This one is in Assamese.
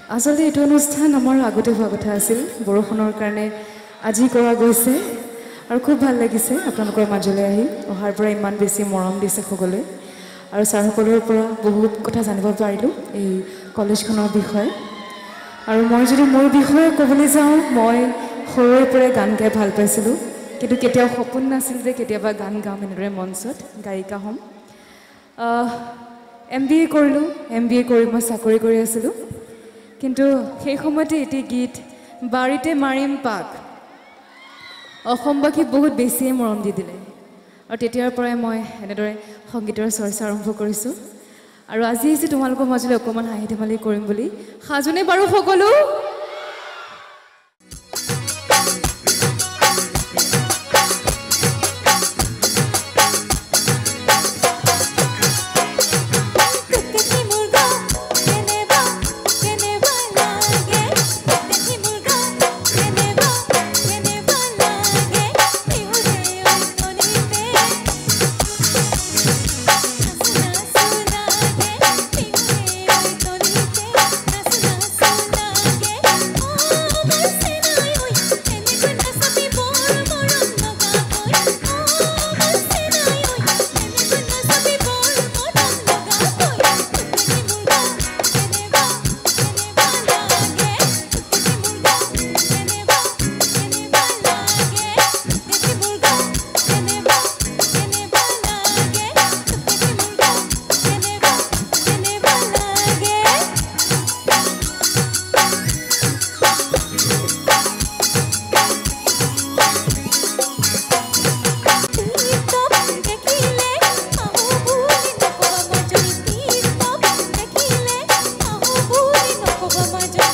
আচলতে এইটো অনুষ্ঠান আমাৰ আগতে হোৱা কথা আছিল বৰষুণৰ কাৰণে আজি কৰা গৈছে আৰু খুব ভাল লাগিছে আপোনালোকৰ মাজলৈ আহি অহাৰ পৰা ইমান বেছি মৰম দিছে সকলোৱে আৰু ছাৰসকলৰ পৰা বহুত কথা জানিব পাৰিলোঁ এই কলেজখনৰ বিষয়ে আৰু মই যদি মোৰ বিষয়ে ক'বলৈ যাওঁ মই সৰুৰে পৰাই গান গাই ভাল পাইছিলোঁ কিন্তু কেতিয়াও সপোন নাছিল যে কেতিয়াবা গান গাম এনেদৰে মঞ্চত গায়িকা হ'ম MBA কৰিলোঁ MBA কৰি মই চাকৰি কৰি আছিলোঁ কিন্তু সেই সময়তে এটি গীত বাৰীতে মাৰিম পাক অসমবাসী বহুত বেছিয়ে মৰম দি দিলে আৰু তেতিয়াৰ পৰাই মই এনেদৰে সংগীতৰ চৰ্চা আৰম্ভ কৰিছোঁ আৰু আজি আহিছোঁ তোমালোকৰ মাজলৈ অকণমান হাঁহি ধেমালি কৰিম বুলি সাজোনে বাৰু সকলো Maja